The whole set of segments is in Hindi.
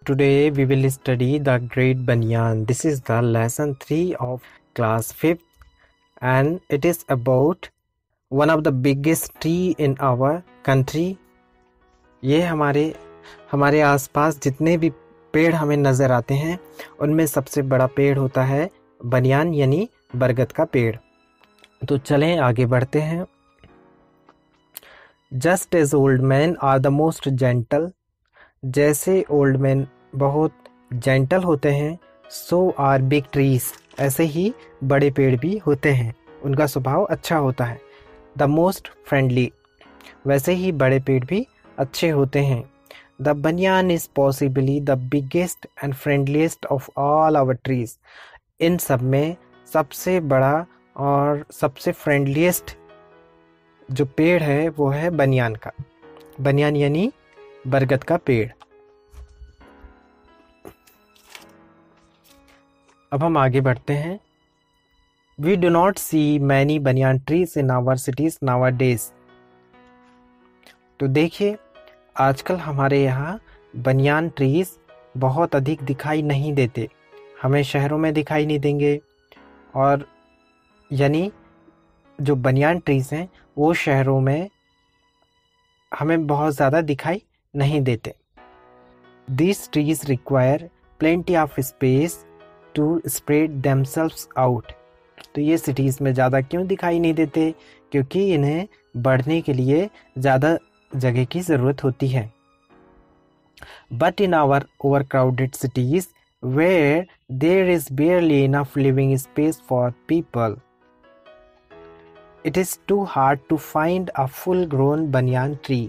today we will study the Great Banyan. This is the lesson 3 of class 5th and it is about one of the biggest tree in our country. ये हमारे आसपास जितने भी पेड़ हमें नज़र आते हैं उनमें सबसे बड़ा पेड़ होता है बनियान यानी बरगद का पेड़। तो चलें आगे बढ़ते हैं। Just as old men are the most gentle, जैसे ओल्ड मैन बहुत जेंटल होते हैं, सो आर बिग ट्रीज, ऐसे ही बड़े पेड़ भी होते हैं, उनका स्वभाव अच्छा होता है। द मोस्ट फ्रेंडली, वैसे ही बड़े पेड़ भी अच्छे होते हैं। The banyan is possibly the biggest and friendliest of all our trees, इन सब में सबसे बड़ा और सबसे फ्रेंडलीस्ट जो पेड़ है वो है बनियान का। बनियान यानी बरगद का पेड़। अब हम आगे बढ़ते हैं। We do not see many banyan trees in our cities nowadays. तो देखिए आजकल हमारे यहाँ बनियान ट्रीज बहुत अधिक दिखाई नहीं देते, हमें शहरों में दिखाई नहीं देंगे, और यानी जो बनियान ट्रीज हैं वो शहरों में हमें बहुत ज़्यादा दिखाई नहीं देते। These trees require plenty of space to spread themselves out. तो ये सिटीज़ में ज़्यादा क्यों दिखाई नहीं देते? क्योंकि इन्हें बढ़ने के लिए ज़्यादा जगह की ज़रूरत होती है। But in our overcrowded cities where there is barely enough living space for people, it is too hard to find a full-grown banyan tree.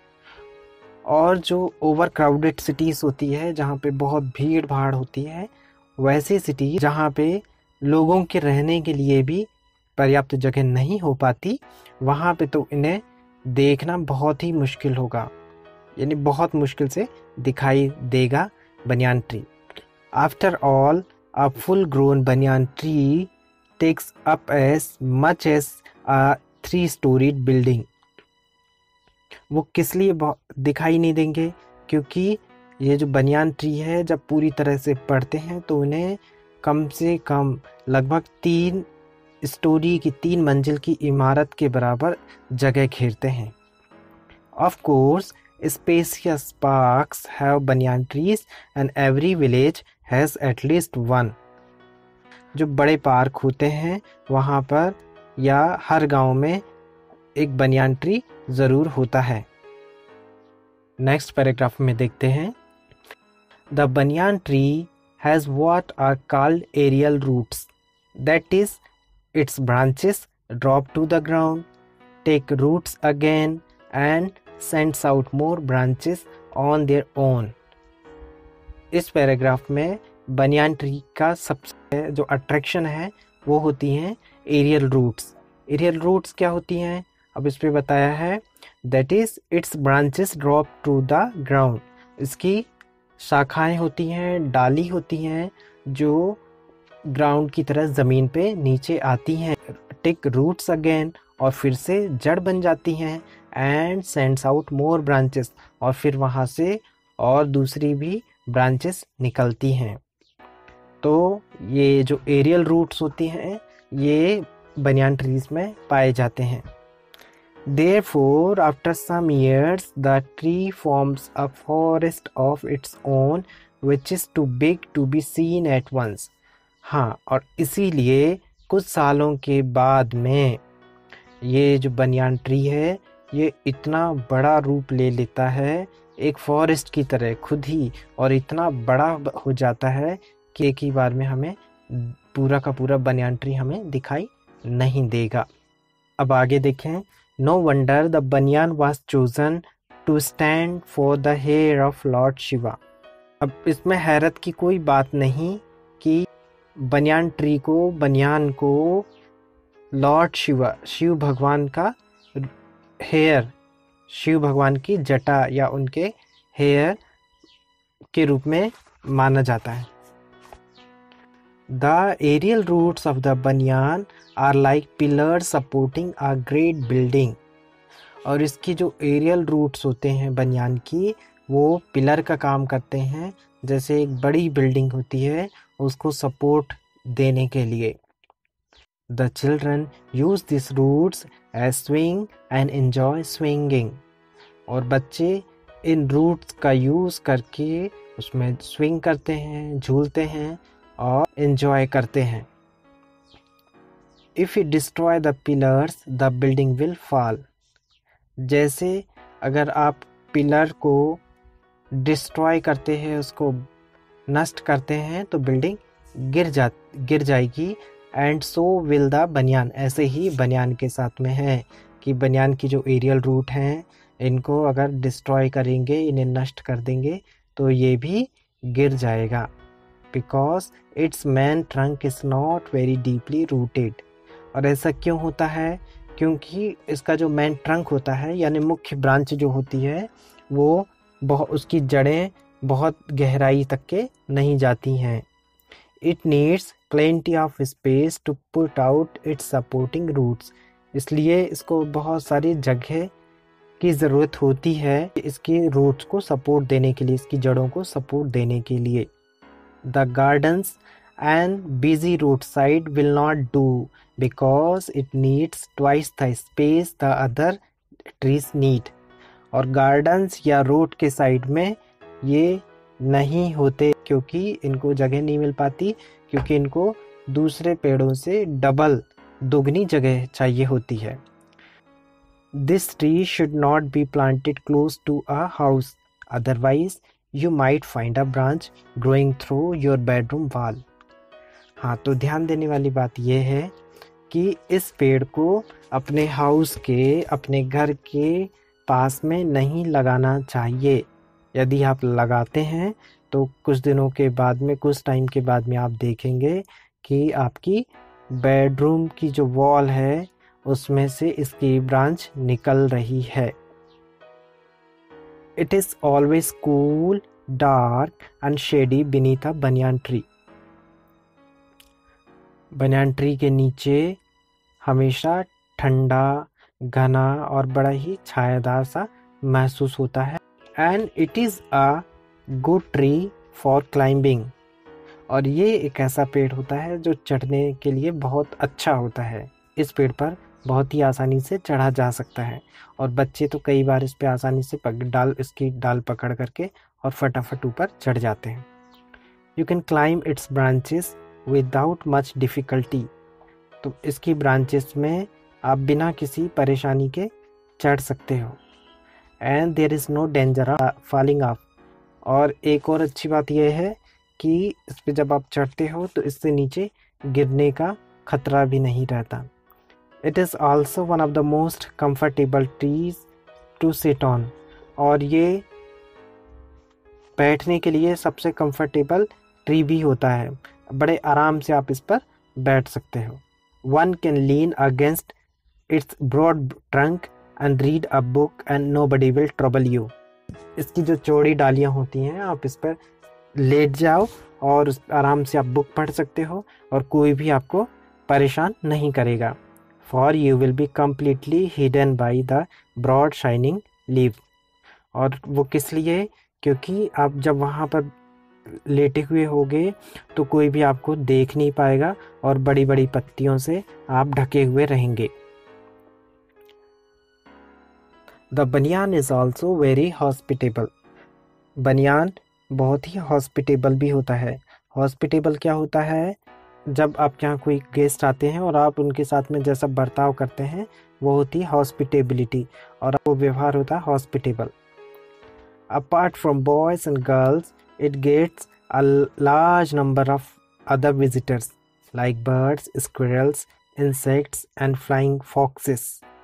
और जो ओवर क्राउडेड सिटीज़ होती है जहाँ पे बहुत भीड़ भाड़ होती है, वैसी सिटी जहाँ पे लोगों के रहने के लिए भी पर्याप्त जगह नहीं हो पाती, वहाँ पे तो इन्हें देखना बहुत ही मुश्किल होगा, यानी बहुत मुश्किल से दिखाई देगा banyan tree. After all a full grown banyan tree takes up as much as a 3-storied building. वो किस लिए दिखाई नहीं देंगे? क्योंकि ये जो बनियान ट्री है जब पूरी तरह से बढ़ते हैं तो उन्हें कम से कम लगभग 3 स्टोरी की 3 मंजिल की इमारत के बराबर जगह घेरते हैं। Of course spacious parks have banyan trees and every village has at least one. जो बड़े पार्क होते हैं वहाँ पर या हर गांव में एक बनियान ट्री ज़रूर होता है। नेक्स्ट पैराग्राफ में देखते हैं। The banyan tree has what are called aerial roots, that is its branches drop to the ground, take roots again and sends out more branches on their own. इस पैराग्राफ में बनियान ट्री का सबसे जो अट्रैक्शन है वो होती हैं एरियल रूट्स। एरियल रूट्स क्या होती हैं? अब इस पे बताया है that is its branches drop to the ground. इसकी शाखाएं होती हैं, डाली होती हैं जो ग्राउंड की तरह ज़मीन पे नीचे आती हैं। टेक रूट्स अगेन, और फिर से जड़ बन जाती हैं। And sends out more branches, और फिर वहाँ से और दूसरी भी ब्रांचेस निकलती हैं। तो ये जो एरियल रूट्स होती हैं ये बनियान ट्रीज में पाए जाते हैं। Therefore, after some years, the tree forms a forest of its own, which is too big to be seen at once. हाँ, और इसीलिए कुछ सालों के बाद में ये जो बनियान ट्री है ये इतना बड़ा रूप ले लेता है, एक फॉरेस्ट की तरह खुद ही, और इतना बड़ा हो जाता है कि एक ही बार में हमें पूरा का पूरा बनियान ट्री हमें दिखाई नहीं देगा। अब आगे देखें। No wonder the banyan was chosen to stand for the hair of Lord Shiva. अब इसमें हैरत की कोई बात नहीं कि बनियान को लॉर्ड शिव भगवान का हेयर, शिव भगवान की जटा या उनके हेयर के रूप में माना जाता है। The aerial roots of the banyan are like pillars supporting a great building. और इसकी जो एरियल रूट्स होते हैं बनियान की वो पिलर का काम करते हैं जैसे एक बड़ी बिल्डिंग होती है उसको सपोर्ट देने के लिए। The children use this roots as swing and enjoy swinging. और बच्चे इन रूट्स का यूज करके उसमें स्विंग करते हैं, झूलते हैं और एंजॉय करते हैं। If you destroy the pillars the building will fall. जैसे अगर आप पिलर को डिस्ट्रॉय करते हैं, उसको नष्ट करते हैं, तो बिल्डिंग गिर जाएगी। एंड सो विल द बनियान। ऐसे ही बनियान के साथ में है कि बनियान की जो एरियल रूट हैं इनको अगर डिस्ट्रॉय करेंगे, इन्हें नष्ट कर देंगे, तो ये भी गिर जाएगा। Because its main trunk is not very deeply rooted. और ऐसा क्यों होता है? क्योंकि इसका जो मेन ट्रंक होता है यानी मुख्य ब्रांच जो होती है वो उसकी जड़ें बहुत गहराई तक के नहीं जाती हैं। It needs plenty of space to put out its supporting roots. इसलिए इसको बहुत सारी जगह की ज़रूरत होती है इसके रूट्स को सपोर्ट देने के लिए, इसकी जड़ों को सपोर्ट देने के लिए। The gardens and busy roadside will not do because it needs twice the space the other trees need। और गार्डन्स या रोड के साइड में ये नहीं होते क्योंकि इनको जगह नहीं मिल पाती, क्योंकि इनको दूसरे पेड़ों से डबल दुगनी जगह चाहिए होती है। This tree should not be planted close to a house, otherwise you might find a branch growing through your bedroom wall। हाँ, तो ध्यान देने वाली बात यह है कि इस पेड़ को अपने हाउस के, अपने घर के पास में नहीं लगाना चाहिए। यदि आप लगाते हैं तो कुछ दिनों के बाद में, कुछ टाइम के बाद में आप देखेंगे कि आपकी बेडरूम की जो वॉल है उसमें से इसकी ब्रांच निकल रही है। It is always cool, dark and shady beneath a banyan tree. Banyan tree के नीचे हमेशा ठंडा, घना और बड़ा ही छायादार सा महसूस होता है। And it is a good tree for climbing. और ये एक ऐसा पेड़ होता है जो चढ़ने के लिए बहुत अच्छा होता है। इस पेड़ पर बहुत ही आसानी से चढ़ा जा सकता है और बच्चे तो कई बार इस पे आसानी से इसकी डाल पकड़ करके और फटाफट ऊपर चढ़ जाते हैं। You can climb its branches without much difficulty. तो इसकी ब्रांचेस में आप बिना किसी परेशानी के चढ़ सकते हो। And there is no danger of falling off. और एक और अच्छी बात यह है कि इस पे जब आप चढ़ते हो तो इससे नीचे गिरने का खतरा भी नहीं रहता। It is also one of the most comfortable trees to sit on. और ये बैठने के लिए सबसे कंफर्टेबल ट्री भी होता है। बड़े आराम से आप इस पर बैठ सकते हो। One can lean against its broad trunk and read a book and nobody will trouble you. इसकी जो चौड़ी डालियाँ होती हैं, आप इस पर लेट जाओ और आराम से आप बुक पढ़ सकते हो और कोई भी आपको परेशान नहीं करेगा। For you will be completely hidden by the broad shining leave. और वो किस लिए? क्योंकि आप जब वहाँ पर लेटे हुए होगे तो कोई भी आपको देख नहीं पाएगा और बड़ी बड़ी पत्तियों से आप ढके हुए रहेंगे। द बनियान इज़ ऑल्सो वेरी हॉस्पिटेबल। बनियान बहुत ही हॉस्पिटेबल भी होता है। हॉस्पिटेबल क्या होता है? जब आपके यहाँ कोई गेस्ट आते हैं और आप उनके साथ में जैसा बर्ताव करते हैं वो होती है हॉस्पिटेबिलिटी, और वो व्यवहार होता है hospitable. Apart from boys and girls it gets a large number of other visitors like birds, squirrels, insects and flying foxes।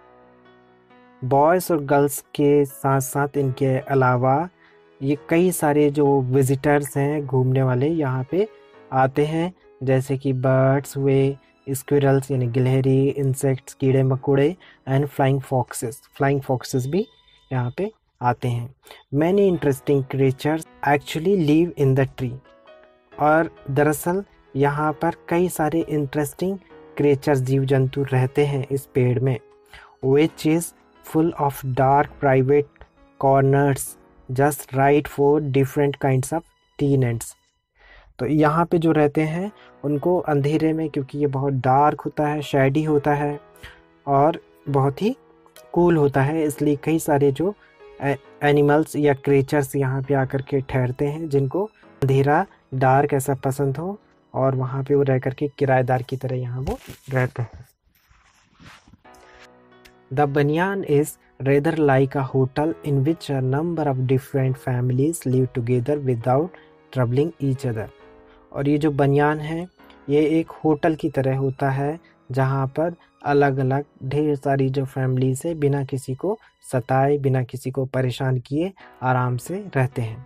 Boys और गर्ल्स के साथ साथ इनके अलावा ये कई सारे जो विजिटर्स हैं, घूमने वाले, यहाँ पे आते हैं, जैसे कि बर्ड्स हुए, स्क्विरल्स यानी गिलहरी, इंसेक्ट्स कीड़े मकोड़े एंड फ्लाइंग फॉक्सेस भी यहाँ पे आते हैं। Many interesting creatures actually live in the tree. और दरअसल यहाँ पर कई सारे इंटरेस्टिंग क्रिएचर्स, जीव जंतु रहते हैं इस पेड़ में। Which is full of dark private corners just right for different kinds of tenants। तो यहाँ पे जो रहते हैं उनको अंधेरे में, क्योंकि ये बहुत डार्क होता है, शेडी होता है और बहुत ही कूल होता है, इसलिए कई सारे जो एनिमल्स या क्रिएचर्स यहाँ पे आकर के ठहरते हैं जिनको अंधेरा डार्क ऐसा पसंद हो, और वहाँ पे वो रह करके किराएदार की तरह यहाँ वो रहते हैं। The banyan is rather like a hotel in which a number of different families live together without troubling each other। और ये जो बनियान है ये एक होटल की तरह होता है जहाँ पर अलग अलग ढेर सारी जो फैमिलीज है बिना किसी को सताए, बिना किसी को परेशान किए आराम से रहते हैं।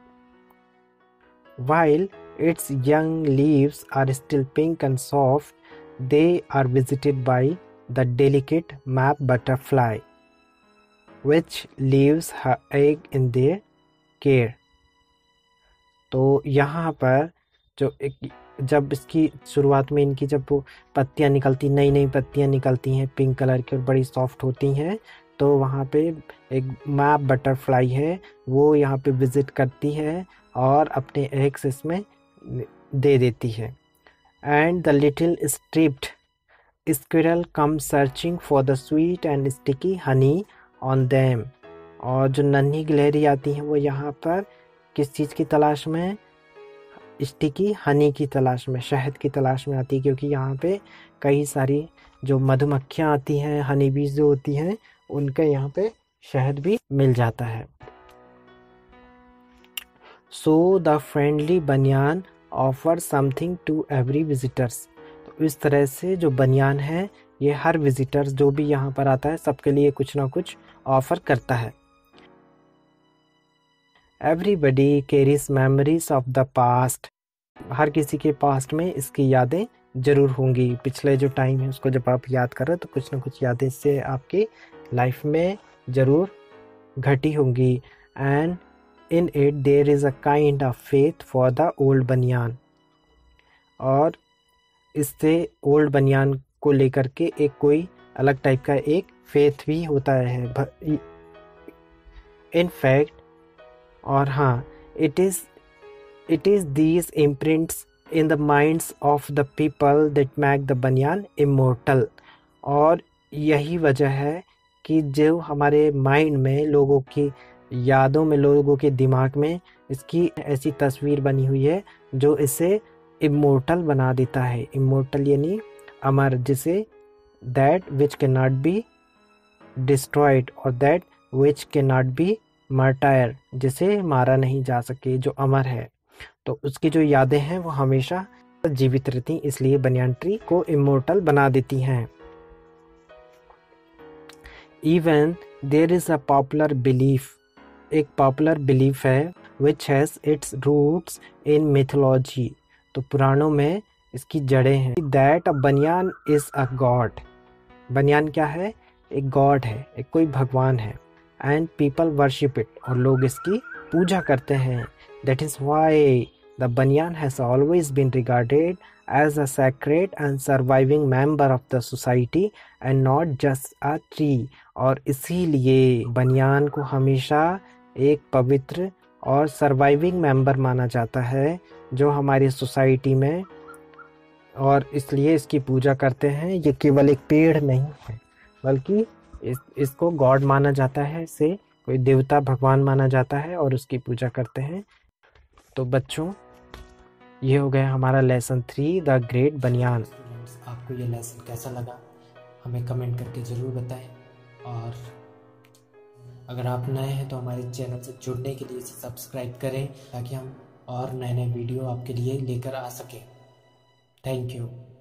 While its young leaves are still pink and soft, they are visited by the delicate map butterfly, which leaves her egg in their care। तो यहाँ पर जब इसकी शुरुआत में इनकी जब वो पत्तियाँ निकलती, नई नई पत्तियाँ निकलती हैं पिंक कलर की और बड़ी सॉफ्ट होती हैं, तो वहाँ पे एक मैप बटरफ्लाई है, वो यहाँ पे विज़िट करती है और अपने एग्स इसमें दे देती है। And the little striped squirrel come searching for the sweet and sticky honey on them. और जो नन्ही गिलहरी आती हैं वो यहाँ पर किस चीज़ की तलाश में, स्टिकी हनी की तलाश में, शहद की तलाश में आती है, क्योंकि यहाँ पे कई सारी जो मधुमक्खियाँ आती हैं, हनी बीज जो होती हैं, उनके यहाँ पे शहद भी मिल जाता है। So the friendly banyan offer something to every visitors. तो इस तरह से जो बनियान है ये हर विजिटर्स जो भी यहाँ पर आता है सबके लिए कुछ ना कुछ ऑफर करता है। Everybody carries memories of the past. हर किसी के पास्ट में इसकी यादें ज़रूर होंगी। पिछले जो टाइम है उसको जब आप याद कर रहे हो तो कुछ ना कुछ यादें इससे आपकी लाइफ में ज़रूर घटी होंगी। And in it there is a kind of faith for the old banyan. और इससे ओल्ड बनियान को लेकर के एक कोई अलग टाइप का एक फेथ भी होता है। इन फैक्ट, और हाँ, it is these imprints in the minds of the people that make the banyan immortal. और यही वजह है कि जो हमारे माइंड में, लोगों की यादों में, लोगों के दिमाग में इसकी ऐसी तस्वीर बनी हुई है जो इसे इमोर्टल बना देता है। इमोर्टल यानी अमर, जिसे that which can not be destroyed और that which can not be martyr, जिसे मारा नहीं जा सके, जो अमर है। तो उसकी जो यादें हैं वो हमेशा जीवित रहती, इसलिए बनियान ट्री को इमोर्टल बना देती हैं। Even there is a popular belief, एक पॉपुलर बिलीफ है which has its roots in mythology. तो पुराणों में इसकी जड़ें हैं। दैट अ बनियान इज अ गॉड। बनियान क्या है? एक गॉड है, एक कोई भगवान है। एंड पीपल वर्शिप इट, और लोग इसकी पूजा करते हैं। That is why the banyan has always been regarded as a sacred and surviving member of the society and not just a tree. और इसीलिए बनियान को हमेशा एक पवित्र और सर्वाइविंग मेंबर माना जाता है जो हमारी सोसाइटी में, और इसलिए इसकी पूजा करते हैं। ये केवल एक पेड़ नहीं है, बल्कि इसको गॉड माना जाता है, इसे कोई देवता भगवान माना जाता है और उसकी पूजा करते हैं। तो बच्चों, ये हो गया हमारा लेसन 3 द ग्रेट बनियान। आपको ये लेसन कैसा लगा हमें कमेंट करके ज़रूर बताएं, और अगर आप नए हैं तो हमारे चैनल से जुड़ने के लिए इसे सब्सक्राइब करें ताकि हम और नए नए वीडियो आपके लिए लेकर आ सकें। Thank you.